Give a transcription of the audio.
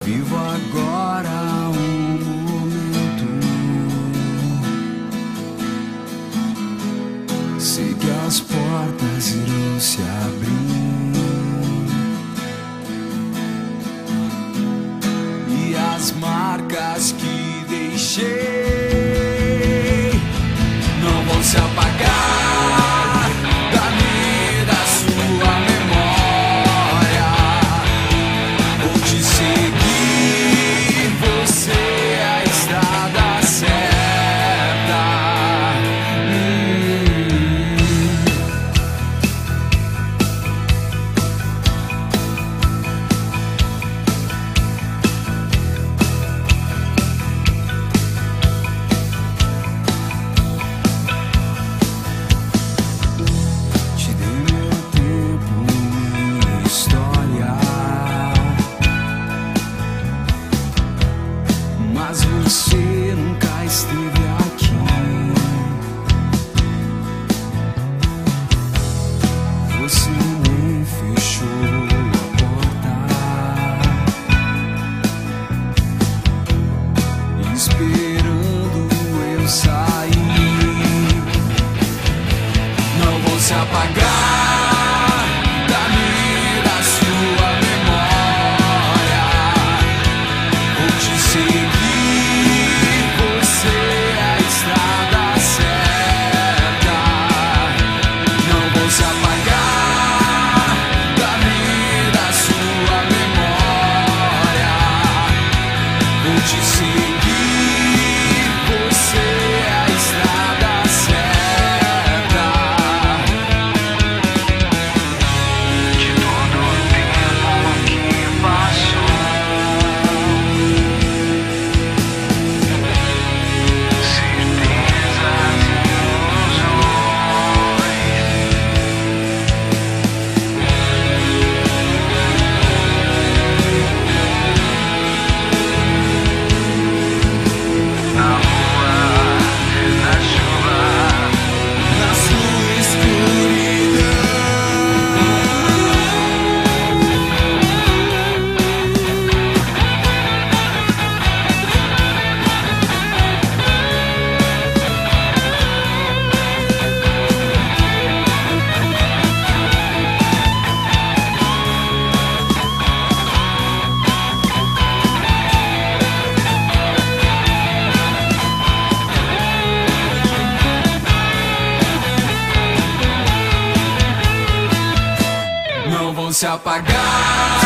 Vivo agora um momento, sei que as portas irão se abrir e as marcas que deixei não vão se apagar da minha, da sua memória. Vou te seguir. Mas você nunca esteve aqui. Você nem fechou a porta, esperando eu sair. Não vou se apagar da minha, da sua memória. Vou te seguir. Te seguir, você é a estrada certa. De todo o tempo que passou, certezas e não vão se apagar.